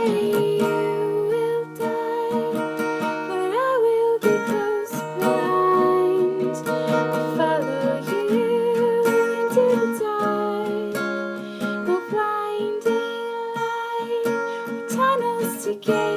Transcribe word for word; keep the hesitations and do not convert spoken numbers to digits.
day you will die, but I will be close behind. I'll follow you into the dark, no blinding light, tunnels to get